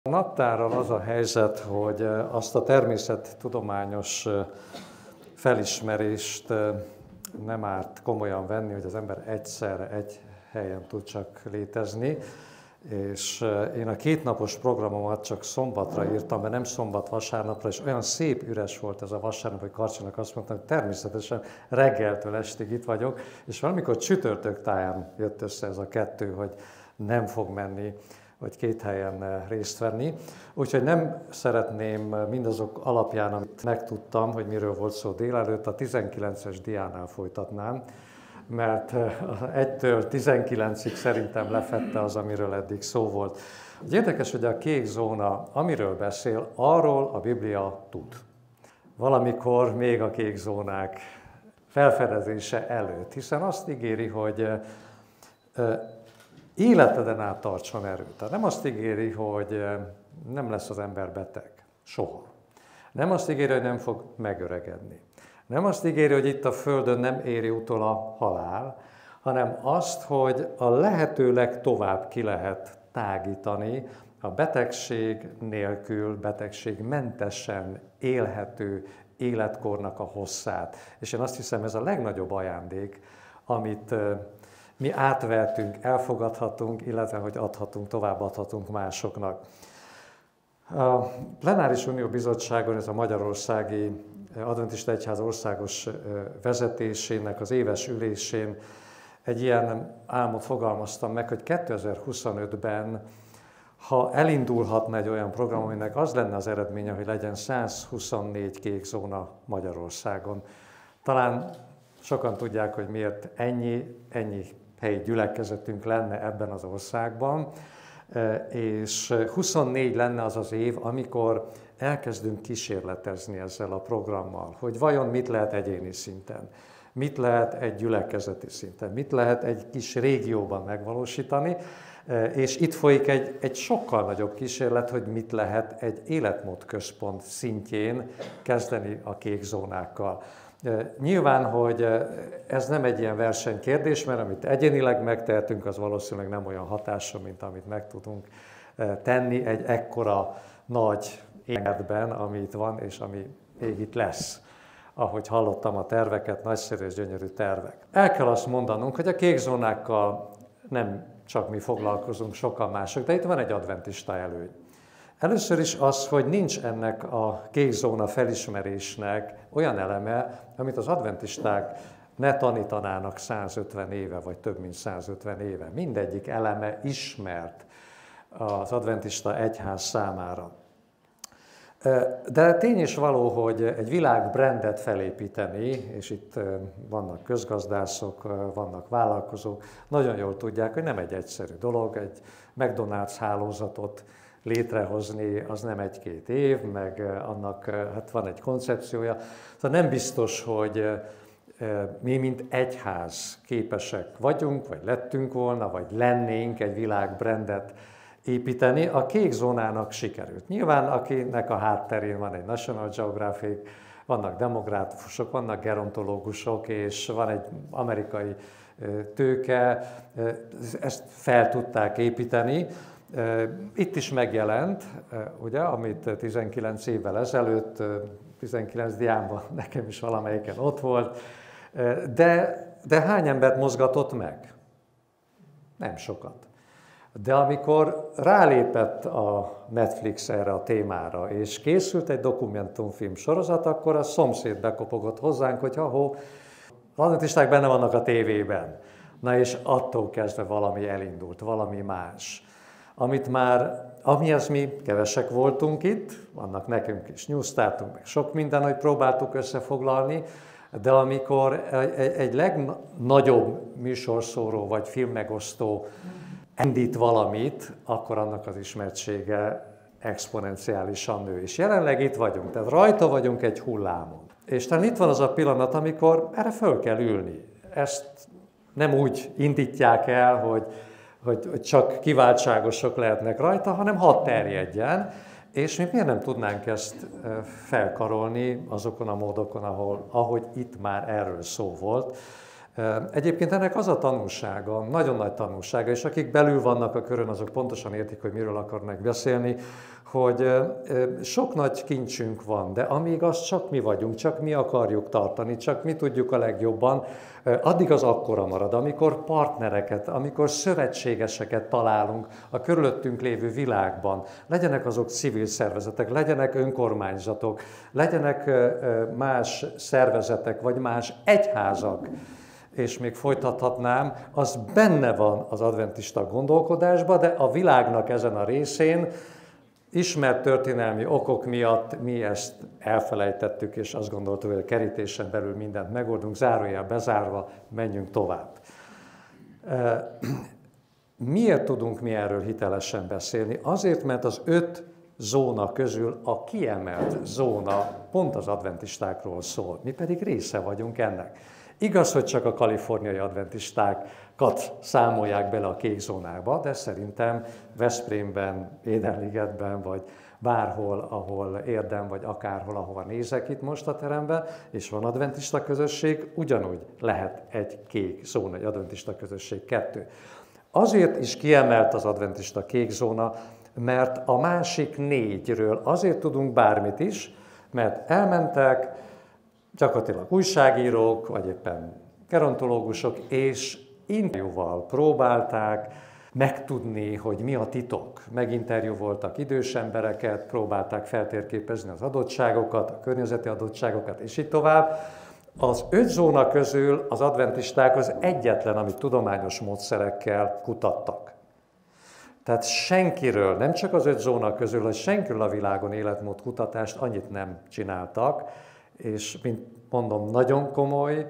A naptárral az a helyzet, hogy azt a természettudományos felismerést nem árt komolyan venni, hogy az ember egyszerre egy helyen tud csak létezni, és én a kétnapos programomat csak szombatra írtam, mert nem szombat-vasárnapra, és olyan szép üres volt ez a vasárnap, hogy Karcsinak azt mondtam, hogy természetesen reggeltől estig itt vagyok, és valamikor csütörtök táján jött össze ez a kettő, hogy nem fog menni, vagy két helyen részt venni. Úgyhogy nem szeretném mindazok alapján, amit megtudtam, hogy miről volt szó délelőtt, a 19-es diánál folytatnám, mert 1-től 19-ig szerintem lefette az, amiről eddig szó volt. Érdekes, hogy a kék zóna, amiről beszél, arról a Biblia tud. Valamikor még a kék zónák felfedezése előtt, hiszen azt ígéri, hogy életeden át tartson erőt. Tehát nem azt ígéri, hogy nem lesz az ember beteg. Soha. Nem azt ígéri, hogy nem fog megöregedni. Nem azt ígéri, hogy itt a Földön nem éri utol a halál, hanem azt, hogy a lehető legtovább ki lehet tágítani a betegség nélkül, betegségmentesen élhető életkornak a hosszát. És én azt hiszem, ez a legnagyobb ajándék, amit mi átvehetünk, elfogadhatunk, illetve hogy adhatunk, továbbadhatunk másoknak. A Plenáris Unió Bizottságon, ez a Magyarországi Adventista Egyház országos vezetésének az éves ülésén egy ilyen álmot fogalmaztam meg, hogy 2025-ben, ha elindulhatna egy olyan program, aminek az lenne az eredménye, hogy legyen 124 kék zóna Magyarországon. Talán sokan tudják, hogy miért ennyi helyi gyülekezetünk lenne ebben az országban, és 24 lenne az az év, amikor elkezdünk kísérletezni ezzel a programmal, hogy vajon mit lehet egyéni szinten, mit lehet egy gyülekezeti szinten, mit lehet egy kis régióban megvalósítani, és itt folyik egy sokkal nagyobb kísérlet, hogy mit lehet egy életmódközpont szintjén kezdeni a kék zónákkal. Nyilván, hogy ez nem egy ilyen versenykérdés, mert amit egyénileg megtehetünk, az valószínűleg nem olyan hatású, mint amit meg tudunk tenni egy ekkora nagy életben, ami itt van, és ami még itt lesz. Ahogy hallottam a terveket, nagyszerű és gyönyörű tervek. El kell azt mondanunk, hogy a kék zónákkal nem csak mi foglalkozunk, sokan mások, de itt van egy adventista előny. Először is az, hogy nincs ennek a kék zóna felismerésnek olyan eleme, amit az adventisták ne tanítanának 150 éve, vagy több mint 150 éve. Mindegyik eleme ismert az adventista egyház számára. De tény is való, hogy egy világbrandet felépíteni, és itt vannak közgazdászok, vannak vállalkozók, nagyon jól tudják, hogy nem egy egyszerű dolog, egy McDonald's hálózatot létrehozni, az nem 1-2 év, meg annak hát van egy koncepciója. Tehát nem biztos, hogy mi, mint egyház képesek vagyunk, vagy lettünk volna, vagy lennénk egy világbrandet építeni. A kék zónának sikerült. Nyilván, akinek a hátterén van egy National Geographic, vannak demográfusok, vannak gerontológusok, és van egy amerikai tőke, ezt fel tudták építeni. Itt is megjelent, ugye, amit 19 évvel ezelőtt, 19 diámban nekem is valamelyiken ott volt, de hány embert mozgatott meg? Nem sokat. De amikor rálépett a Netflix erre a témára, és készült egy dokumentumfilm sorozat, akkor a szomszéd bekopogott hozzánk, hogy az adventisták benne vannak a tévében. Na és attól kezdve valami elindult, valami más. Amihez mi kevesek voltunk itt, vannak nekünk is newstartunk, meg sok minden, hogy próbáltuk összefoglalni, de amikor egy legnagyobb műsorszóró vagy filmmegosztó indít valamit, akkor annak az ismertsége exponenciálisan nő. És jelenleg itt vagyunk, tehát rajta vagyunk egy hullámon. És talán itt van az a pillanat, amikor erre föl kell ülni. Ezt nem úgy indítják el, hogy csak kiváltságosok lehetnek rajta, hanem hadd terjedjen, és mi miért nem tudnánk ezt felkarolni azokon a módokon, ahogy itt már erről szó volt. Egyébként ennek az a tanulsága, nagyon nagy tanulsága, és akik belül vannak a körön, azok pontosan értik, hogy miről akarnak beszélni, hogy sok nagy kincsünk van, de amíg azt csak mi vagyunk, csak mi akarjuk tartani, csak mi tudjuk a legjobban, addig az akkora marad, amikor partnereket, amikor szövetségeseket találunk a körülöttünk lévő világban, legyenek azok civil szervezetek, legyenek önkormányzatok, legyenek más szervezetek, vagy más egyházak, és még folytathatnám, az benne van az adventista gondolkodásban, de a világnak ezen a részén ismert történelmi okok miatt mi ezt elfelejtettük, és azt gondoltuk, hogy a kerítésen belül mindent megoldunk, zárójel bezárva, menjünk tovább. Miért tudunk mi erről hitelesen beszélni? Azért, mert az 5 zóna közül a kiemelt zóna pont az adventistákról szól, mi pedig része vagyunk ennek. Igaz, hogy csak a kaliforniai adventistákat számolják bele a kék zónába, de szerintem Veszprémben, Édenligetben, vagy bárhol, ahol érdem, vagy akárhol, ahova nézek itt most a teremben, és van adventista közösség, ugyanúgy lehet egy kék zóna, egy adventista közösség 2. Azért is kiemelt az adventista kék zóna, mert a másik 4-ről azért tudunk bármit is, mert elmentek, gyakorlatilag újságírók, vagy éppen gerontológusok, és interjúval próbálták megtudni, hogy mi a titok. Meginterjúvoltak idős embereket, próbálták feltérképezni az adottságokat, a környezeti adottságokat, és így tovább. Az 5 zóna közül az adventisták az egyetlen, amit tudományos módszerekkel kutattak. Tehát senkiről, nem csak az 5 zóna közül, hanem senkiről a világon életmódkutatást annyit nem csináltak, és mint mondom, nagyon komoly,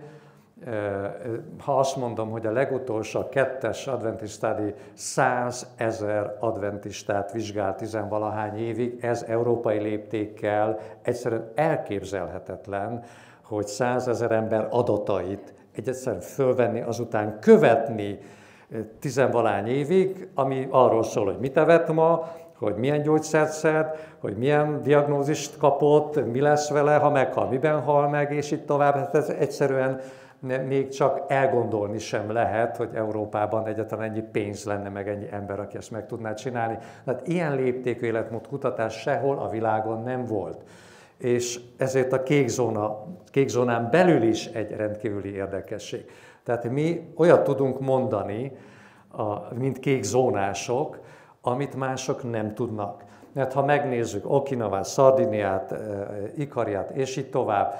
ha azt mondom, hogy a legutolsó, a 2-es Adventist Study 100 000 adventistát vizsgált 10-valahány évig, ez európai léptékkel egyszerűen elképzelhetetlen, hogy 100 000 ember adatait egyszerűen fölvenni, azután követni 10-valahány évig, ami arról szól, hogy mit evett ma, hogy milyen gyógyszert szed, hogy milyen diagnózist kapott, mi lesz vele, ha meghal, miben hal meg, és így tovább. Hát ez egyszerűen még csak elgondolni sem lehet, hogy Európában egyáltalán ennyi pénz lenne, meg ennyi ember, aki ezt meg tudná csinálni. Tehát ilyen léptékű életmód kutatás sehol a világon nem volt. És ezért a kék zónán belül is egy rendkívüli érdekesség. Tehát mi olyat tudunk mondani, mint kék zónások, amit mások nem tudnak. Mert ha megnézzük Okinawát, Szardiniát, Ikariát, és így tovább,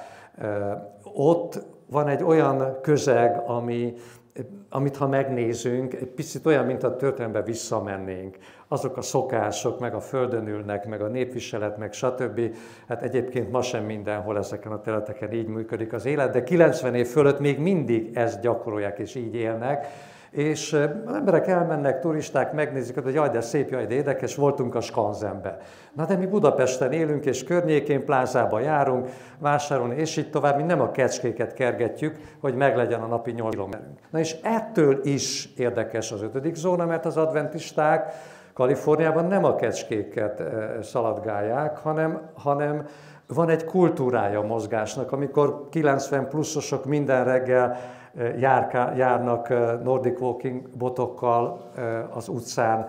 ott van egy olyan közeg, amit ha megnézünk, egy picit olyan, mint a történelembe visszamennénk. Azok a szokások, meg a földön ülnek, meg a népviselet, meg stb. Hát egyébként ma sem mindenhol ezeken a területeken így működik az élet, de 90 év fölött még mindig ezt gyakorolják és így élnek. És az emberek elmennek, turisták, megnézik, hogy jaj, de szép, jaj, de érdekes, voltunk a Skanzenbe. Na de mi Budapesten élünk, és környékén, plázába járunk, vásárolni, és így tovább, mi nem a kecskéket kergetjük, hogy meglegyen a napi 8 kilométerünk. Na és ettől is érdekes az 5. zóna, mert az adventisták Kaliforniában nem a kecskéket szaladgálják, hanem van egy kultúrája a mozgásnak, amikor 90 pluszosok minden reggel járnak Nordic Walking botokkal az utcán,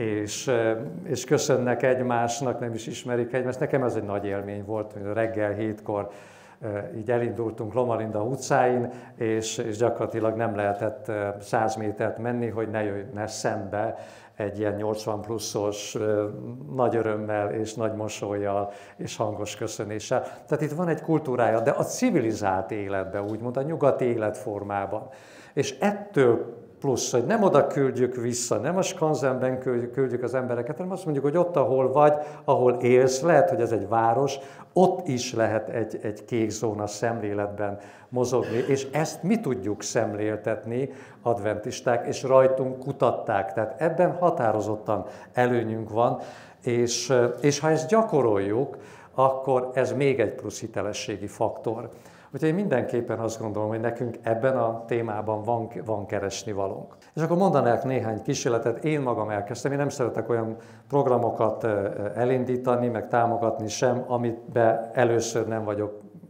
és köszönnek egymásnak, nem is ismerik egymást. Nekem ez egy nagy élmény volt, hogy reggel 7-kor így elindultunk Loma Linda utcáin, és gyakorlatilag nem lehetett 100 métert menni, hogy ne jöjjön szembe egy ilyen 80 pluszos nagy örömmel és nagy mosollyal és hangos köszönéssel. Tehát itt van egy kultúrája, de a civilizált életben, úgymond a nyugati életformában. És ettől plusz, hogy nem oda küldjük vissza, nem a Skanzenben küldjük az embereket, hanem azt mondjuk, hogy ott, ahol vagy, ahol élsz, lehet, hogy ez egy város, ott is lehet egy kék zóna szemléletben mozogni, és ezt mi tudjuk szemléltetni, adventisták, és rajtunk kutatták. Tehát ebben határozottan előnyünk van, és ha ezt gyakoroljuk, akkor ez még egy plusz hitelességi faktor. Úgyhogy én mindenképpen azt gondolom, hogy nekünk ebben a témában van keresnivalónk. És akkor mondanák néhány kísérletet, én magam elkezdtem, én nem szeretek olyan programokat elindítani, meg támogatni sem, amiben először nem vagyok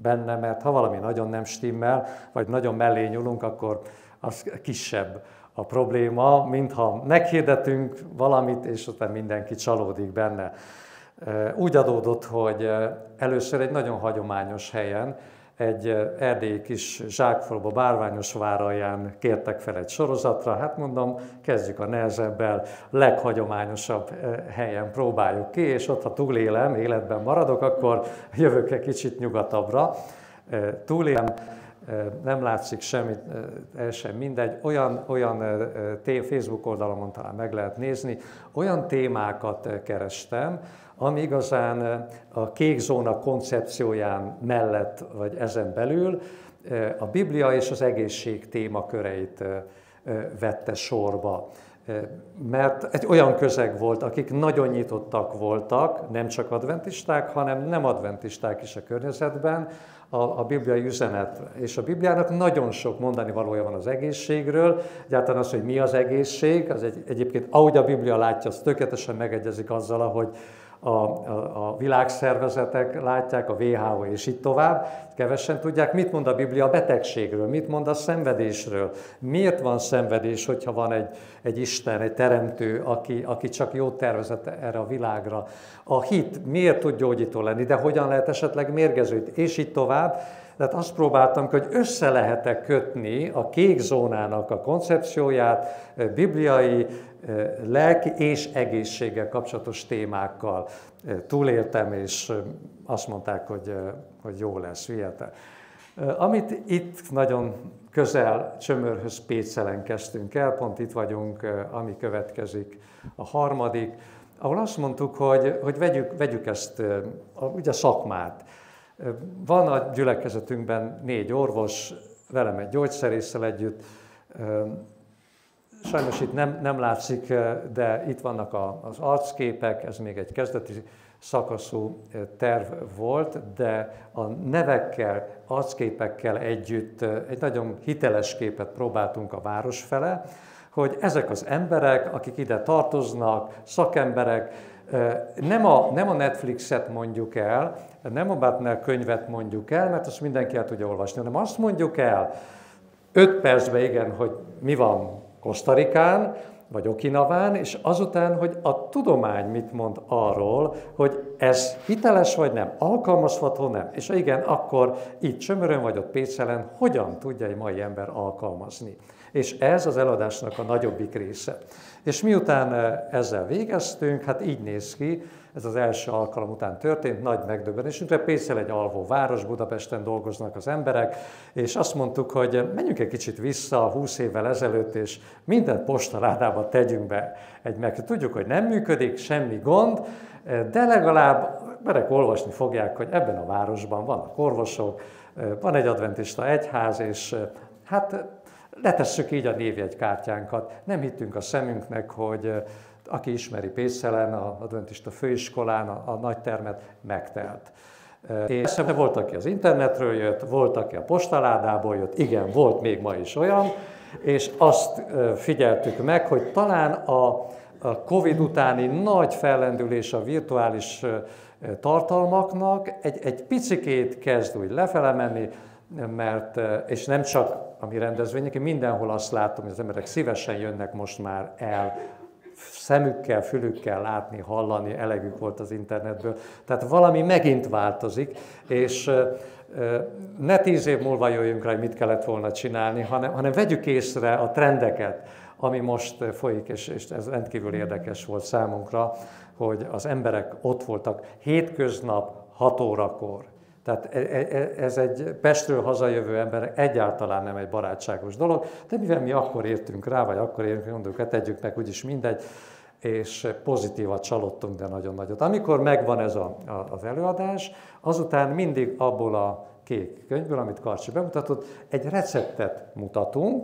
benne, mert ha valami nagyon nem stimmel, vagy nagyon mellé nyúlunk, akkor az kisebb a probléma, mintha meghirdetünk valamit, és utána mindenki csalódik benne. Úgy adódott, hogy először egy nagyon hagyományos helyen, egy erdélyi kis zsákfaluba, Bárványosvár alján kértek fel egy sorozatra, hát mondom, kezdjük a nehezebbel, leghagyományosabb helyen próbáljuk ki, és ott, ha túlélem, életben maradok, akkor jövök egy kicsit nyugatabbra. Túlélem, nem látszik semmit, sem mindegy, olyan Facebook oldalon talán meg lehet nézni, olyan témákat kerestem, ami igazán a kék zóna koncepcióján mellett, vagy ezen belül a Biblia és az egészség témaköreit vette sorba. Mert egy olyan közeg volt, akik nagyon nyitottak voltak, nem csak adventisták, hanem nem adventisták is a környezetben, a bibliai üzenet. És a Bibliának nagyon sok mondani valója van az egészségről. Egyáltalán az, hogy mi az egészség, az egyébként ahogy a Biblia látja, az tökéletesen megegyezik azzal, ahogy a világszervezetek látják, a WHO és így tovább. Kevesen tudják, mit mond a Biblia a betegségről, mit mond a szenvedésről. Miért van szenvedés, hogyha van egy Isten, egy teremtő, aki csak jót tervezett erre a világra. A hit miért tud gyógyító lenni, de hogyan lehet esetleg mérgező, és így tovább. Tehát azt próbáltam, hogy össze lehet kötni a kék zónának a koncepcióját bibliai, lelki és egészséggel kapcsolatos témákkal. Túléltem, és azt mondták, hogy jó lesz, vihetek. Amit itt nagyon közel Csömörhöz, Pécelen kezdtünk el, pont itt vagyunk, ami következik a harmadik, ahol azt mondtuk, hogy vegyük ezt, ugye szakmát. Van a gyülekezetünkben 4 orvos, velem egy gyógyszerésszel együtt. Sajnos itt nem látszik, de itt vannak az arcképek, ez még egy kezdeti szakaszú terv volt, de a nevekkel, arcképekkel együtt egy nagyon hiteles képet próbáltunk a város fele, hogy ezek az emberek, akik ide tartoznak, szakemberek, nem a Netflixet mondjuk el, nem a Butler könyvet mondjuk el, mert azt mindenki el tudja olvasni, hanem azt mondjuk el 5 percben, igen, hogy mi van Kosztarikán, vagy Okinawán, és azután, hogy a tudomány mit mond arról, hogy ez hiteles vagy nem, alkalmazható nem, és igen, akkor itt Csömörön vagy ott Pécselen hogyan tudja egy mai ember alkalmazni. És ez az előadásnak a nagyobbik része. És miután ezzel végeztünk, hát így néz ki, ez az első alkalom után történt, nagy megdöbbenésünkre. Pécsel egy alvó város, Budapesten dolgoznak az emberek, és azt mondtuk, hogy menjünk egy kicsit vissza 20 évvel ezelőtt, és minden postaládába tegyünk be egy meg. Tudjuk, hogy nem működik, semmi gond, de legalább merek olvasni fogják, hogy ebben a városban vannak orvosok, van egy adventista egyház, és hát letesszük így a névjegykártyánkat. Nem hittünk a szemünknek, hogy aki ismeri Pécselen, az adventista főiskolán, a nagy termet megtelt. És volt, aki az internetről jött, volt, aki a postaládából jött, igen, volt még ma is olyan, és azt figyeltük meg, hogy talán a Covid utáni nagy fellendülés a virtuális tartalmaknak egy picikét kezd úgy lefele menni, mert, és nem csak a mi rendezvények, én mindenhol azt látom, hogy az emberek szívesen jönnek most már el, szemükkel, fülükkel látni, hallani, elegük volt az internetből. Tehát valami megint változik, és ne 10 év múlva jöjjünk rá, hogy mit kellett volna csinálni, hanem vegyük észre a trendeket, ami most folyik, és ez rendkívül érdekes volt számunkra, hogy az emberek ott voltak hétköznap 6 órakor. Tehát ez egy Pestről hazajövő ember egyáltalán nem egy barátságos dolog, de mivel mi akkor értünk rá, vagy akkor értünk, mondjuk, hát tegyük meg, úgyis mindegy, és pozitívat csalódtunk, de nagyon nagyot. Amikor megvan ez az előadás, azután mindig abból a kék könyvből, amit Karcsi bemutatott, egy receptet mutatunk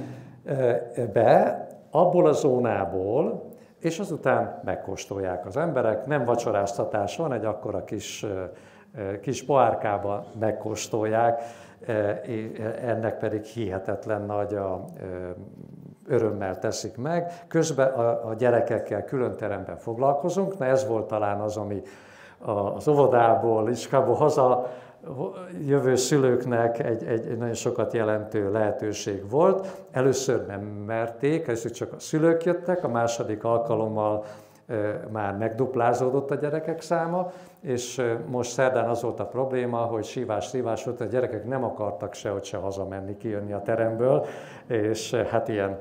be, abból a zónából, és azután megkóstolják az emberek, nem vacsoráztatás van, egy akkora kis pohárkában megkóstolják, ennek pedig hihetetlen nagy örömmel teszik meg. Közben a gyerekekkel külön teremben foglalkozunk, na ez volt talán az, ami az óvodából, iskolából haza jövő szülőknek egy nagyon sokat jelentő lehetőség volt. Először nem merték, először csak a szülők jöttek, a második alkalommal már megduplázódott a gyerekek száma, és most szerdán az volt a probléma, hogy sívás volt, a gyerekek nem akartak sehogy se hazamenni, kijönni a teremből, és hát ilyen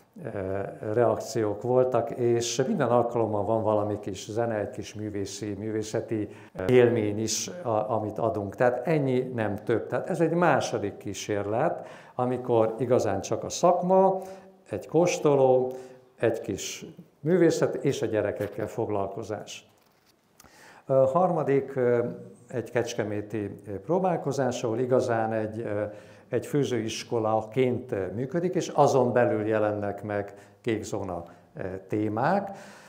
reakciók voltak, és minden alkalommal van valami kis zene, egy kis művészeti élmény is, amit adunk. Tehát ennyi, nem több. Tehát ez egy második kísérlet, amikor igazán csak a szakma, egy kóstoló, egy kis művészet és a gyerekekkel foglalkozás. A harmadik egy kecskeméti próbálkozás, ahol igazán egy főzőiskolaként működik, és azon belül jelennek meg kékzóna témák.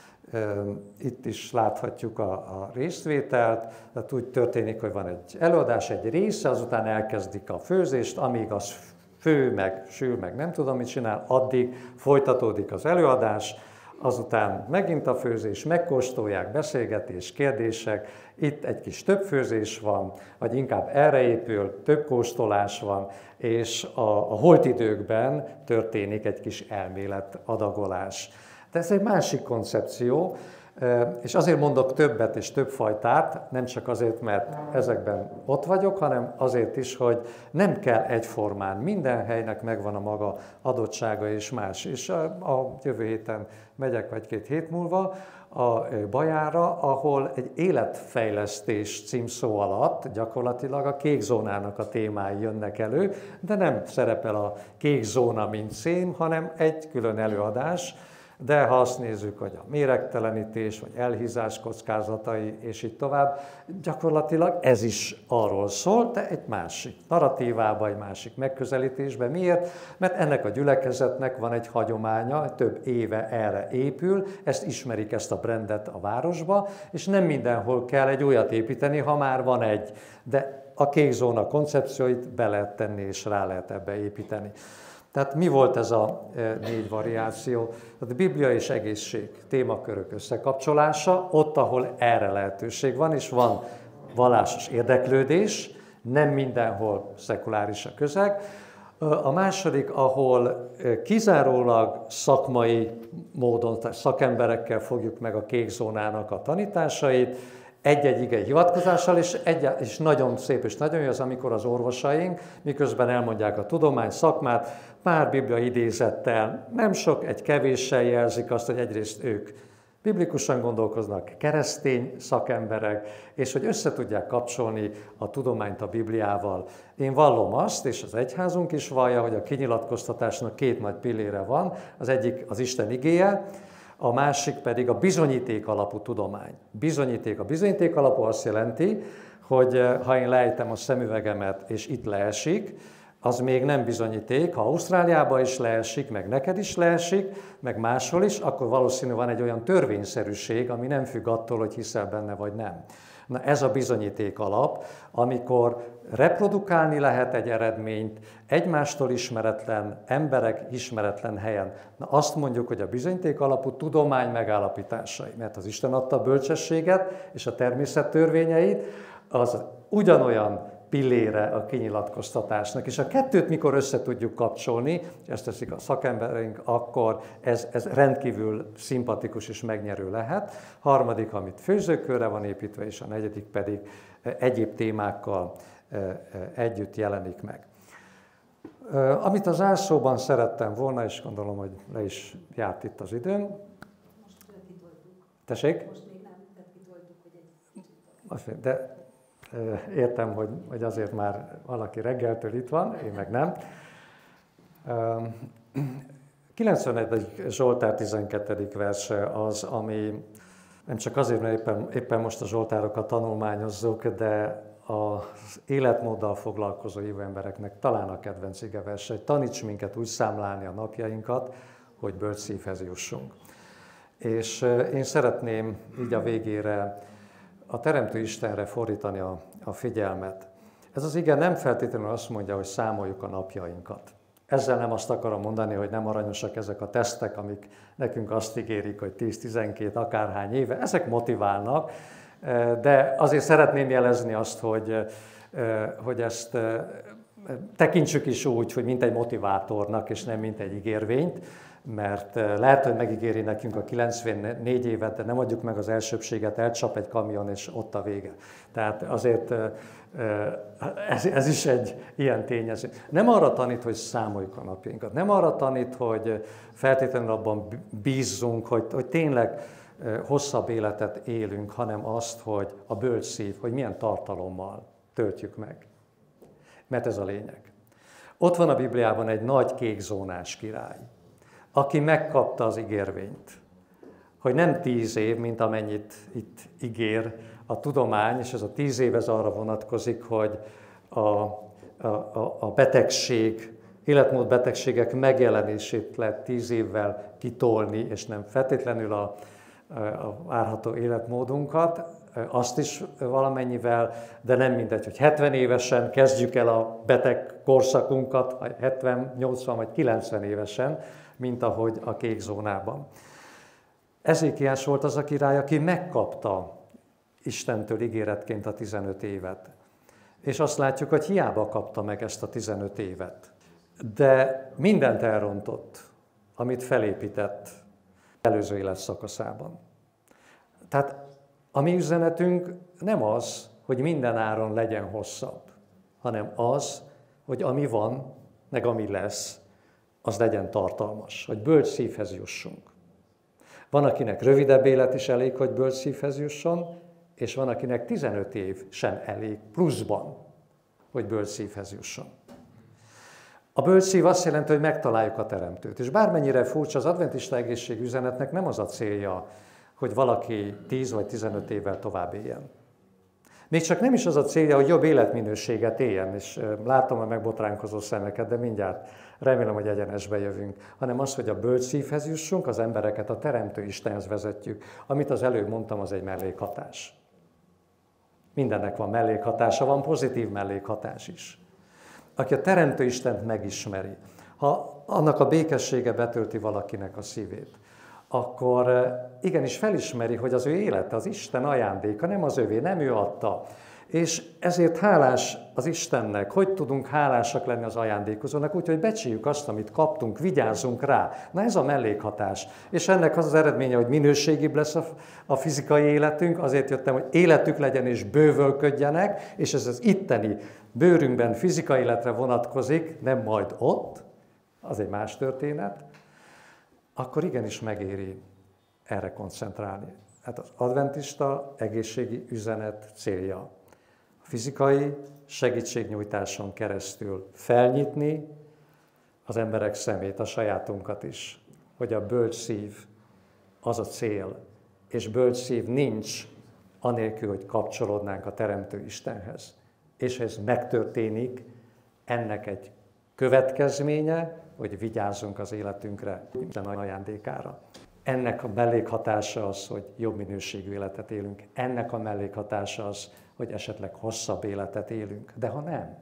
Itt is láthatjuk a résztvételt, tehát úgy történik, hogy van egy előadás, egy része, azután elkezdik a főzést, amíg az fő, meg sül, meg nem tudom mit csinál, addig folytatódik az előadás, azután megint a főzés, megkóstolják, beszélgetés, kérdések, itt egy kis több főzés van, vagy inkább erre épül, több kóstolás van, és a holtidőkben történik egy kis elmélet adagolás. De ez egy másik koncepció, és azért mondok többet és több fajtát, nem csak azért, mert ezekben ott vagyok, hanem azért is, hogy nem kell egyformán. Minden helynek megvan a maga adottsága és más. És a jövő héten megyek, vagy 2 hét múlva a Bajára, ahol egy életfejlesztés címszó alatt gyakorlatilag a kékzónának a témái jönnek elő, de nem szerepel a kékzóna mint cím, hanem egy külön előadás. De ha azt nézzük, hogy a méregtelenítés, vagy elhízás kockázatai, és így tovább, gyakorlatilag ez is arról szól, de egy másik narratívában, egy másik megközelítésben. Miért? Mert ennek a gyülekezetnek van egy hagyománya, több éve erre épül, ezt ismerik, ezt a brandet a városba, és nem mindenhol kell egy olyat építeni, ha már van egy. De a kékzóna koncepcióit be lehet tenni, és rá lehet ebbe építeni. Tehát mi volt ez a 4 variáció? Tehát Biblia és egészség témakörök összekapcsolása, ott, ahol erre lehetőség van, és van vallásos érdeklődés, nem mindenhol szekuláris a közeg. A második, ahol kizárólag szakmai módon, tehát szakemberekkel fogjuk meg a kékzónának a tanításait, egy-egy igei hivatkozással, és nagyon szép és nagyon jó az, amikor az orvosaink, miközben elmondják a tudomány szakmát, pár biblia idézettel, nem sok, egy kevéssel jelzik azt, hogy egyrészt ők biblikusan gondolkoznak, keresztény szakemberek, és hogy össze tudják kapcsolni a tudományt a Bibliával. Én vallom azt, és az egyházunk is vallja, hogy a kinyilatkoztatásnak 2 nagy pillére van, az egyik az Isten igéje, a másik pedig a bizonyíték alapú tudomány. A bizonyíték alapú azt jelenti, hogy ha én leejtem a szemüvegemet, és itt leesik, az még nem bizonyíték. Ha Ausztráliában is leesik, meg neked is leesik, meg máshol is, akkor valószínű van egy olyan törvényszerűség, ami nem függ attól, hogy hiszel benne vagy nem. Na ez a bizonyíték alap, amikor reprodukálni lehet egy eredményt egymástól ismeretlen, emberek ismeretlen helyen. Na azt mondjuk, hogy a bizonyíték alapú tudomány megállapításai, mert az Isten adta a bölcsességet és a természet törvényeit, az ugyanolyan pillére a kinyilatkoztatásnak. És a kettőt mikor össze tudjuk kapcsolni, és ezt teszik a szakemberünk, akkor ez rendkívül szimpatikus és megnyerő lehet. Harmadik, amit főzőkörre van építve, és a negyedik pedig egyéb témákkal együtt jelenik meg. Amit az zárszóban szerettem volna, és gondolom, hogy le is járt itt az időm. Most kitoltuk. Tessék? Most még nem, tehát kitoltuk, hogy egy kicsit. De értem, hogy azért már valaki reggeltől itt van, én meg nem. 91. Zsoltár 12. verse az, ami nem csak azért, mert éppen most a zsoltárokat tanulmányozzuk, de az életmóddal foglalkozó hívő embereknek talán a kedvenc igeverse, hogy taníts minket úgy számlálni a napjainkat, hogy bölcs szívhez jussunk. És én szeretném így a végére a Teremtő Istenre fordítani a figyelmet. Ez az ige nem feltétlenül azt mondja, hogy számoljuk a napjainkat. Ezzel nem azt akarom mondani, hogy nem aranyosak ezek a tesztek, amik nekünk azt ígérik, hogy 10-12 akárhány éve. Ezek motiválnak, de azért szeretném jelezni azt, hogy hogy ezt tekintsük is úgy, hogy mint egy motivátornak, és nem mint egy ígérvényt, mert lehet, hogy megígéri nekünk a 94 évet, de nem adjuk meg az elsőbséget, elcsap egy kamion, és ott a vége. Tehát azért ez is egy ilyen tényező. Nem arra tanít, hogy számoljuk a napjainkat, nem arra tanít, hogy feltétlenül abban bízzunk, hogy tényleg hosszabb életet élünk, hanem azt, hogy a bölcs szív, hogy milyen tartalommal töltjük meg. Mert ez a lényeg. Ott van a Bibliában egy nagy kékzónás király, aki megkapta az ígérvényt, hogy nem 10 év, mint amennyit itt ígér a tudomány, és ez a 10 év ez arra vonatkozik, hogy a betegség, életmód betegségek megjelenését lehet 10 évvel kitolni, és nem feltétlenül a várható életmódunkat, azt is valamennyivel, de nem mindegy, hogy 70 évesen kezdjük el a beteg korszakunkat, 70, 80 vagy 90 évesen, mint ahogy a kék zónában. Ezékiás volt az a király, aki megkapta Istentől ígéretként a 15 évet. És azt látjuk, hogy hiába kapta meg ezt a 15 évet. De mindent elrontott, amit felépített előző életszakaszában. Tehát a mi üzenetünk nem az, hogy minden áron legyen hosszabb, hanem az, hogy ami van, meg ami lesz, az legyen tartalmas, hogy bölcs szívhez jussunk. Van, akinek rövidebb élet is elég, hogy bölcs szívhez jusson, és van, akinek 15 év sem elég pluszban, hogy bölcs szívhez jusson. A bölcs szív azt jelenti, hogy megtaláljuk a Teremtőt. És bármennyire furcsa, az adventista egészségüzenetnek nem az a célja, hogy valaki 10 vagy 15 évvel tovább éljen. Még csak nem is az a célja, hogy jobb életminőséget éljen, és látom a megbotránkozó szemeket, de mindjárt remélem, hogy egyenesbe jövünk, hanem az, hogy a bölcs szívhez jussunk, az embereket a Teremtő Istenhez vezetjük. Amit az előbb mondtam, az egy mellékhatás. Mindennek van mellékhatása, van pozitív mellékhatás is. Aki a Teremtő Istent megismeri, ha annak a békessége betölti valakinek a szívét, akkor igenis felismeri, hogy az ő élete az Isten ajándéka, nem az övé, nem ő adta. És ezért hálás az Istennek. Hogy tudunk hálásak lenni az ajándékozónak? Úgyhogy becsüljük azt, amit kaptunk, vigyázzunk rá. Na ez a mellékhatás. És ennek az az eredménye, hogy minőségibb lesz a fizikai életünk, azért jöttem, hogy életük legyen és bővölködjenek, és ez az itteni bőrünkben fizikai életre vonatkozik, nem majd ott, az egy más történet, akkor igenis megéri erre koncentrálni. Hát az adventista egészségi üzenet célja a fizikai segítségnyújtáson keresztül felnyitni az emberek szemét, a sajátunkat is, hogy a bölcs szív az a cél, és bölcs szív nincs anélkül, hogy kapcsolódnánk a Teremtő Istenhez. És ez megtörténik, ennek egy következménye, hogy vigyázzunk az életünkre, Isten ajándékára. Ennek a mellékhatása az, hogy jobb minőségű életet élünk. Ennek a mellékhatása az, hogy esetleg hosszabb életet élünk. De ha nem,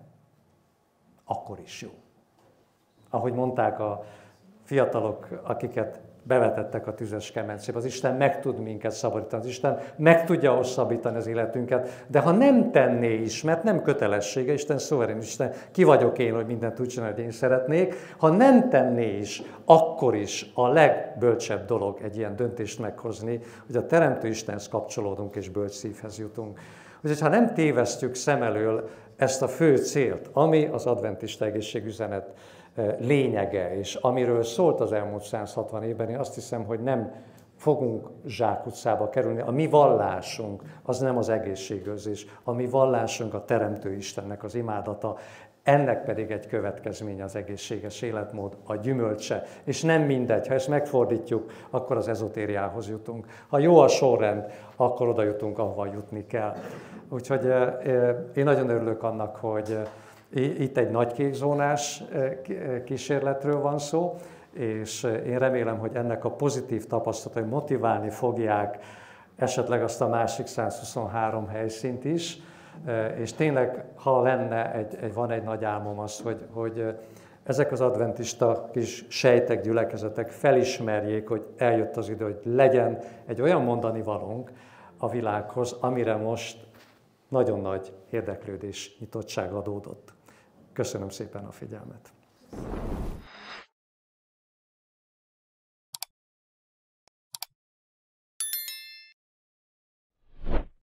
akkor is jó. Ahogy mondták a fiatalok, akiket bevetettek a tüzes kemencébe, az Isten meg tud minket szabadítani, az Isten meg tudja hosszabbítani az életünket, de ha nem tenné is, mert nem kötelessége, Isten szuverén, Isten, ki vagyok én, hogy mindent úgy csinálni, hogy én szeretnék, ha nem tenné is, akkor is a legbölcsebb dolog egy ilyen döntést meghozni, hogy a Teremtő Istenhez kapcsolódunk és bölcs szívhez jutunk. Úgyhogy ha nem tévesztjük szem elől ezt a fő célt, ami az adventista egészségüzenet lényege, és amiről szólt az elmúlt 160 évben, én azt hiszem, hogy nem fogunk zsákutcába kerülni. A mi vallásunk az nem az egészségőrzés, a mi vallásunk a Teremtő Istennek az imádata, ennek pedig egy következménye az egészséges életmód, a gyümölcse. És nem mindegy, ha ezt megfordítjuk, akkor az ezotériához jutunk. Ha jó a sorrend, akkor oda jutunk, ahova jutni kell. Úgyhogy én nagyon örülök annak, hogy itt egy nagy kékzónás kísérletről van szó, és én remélem, hogy ennek a pozitív tapasztalatai motiválni fogják esetleg azt a másik 123 helyszínt is, és tényleg, ha lenne, van egy nagy álmom az, hogy ezek az adventista kis sejtek, gyülekezetek felismerjék, hogy eljött az idő, hogy legyen egy olyan mondani valónk a világhoz, amire most nagyon nagy érdeklődés, nyitottság adódott. Köszönöm szépen a figyelmet!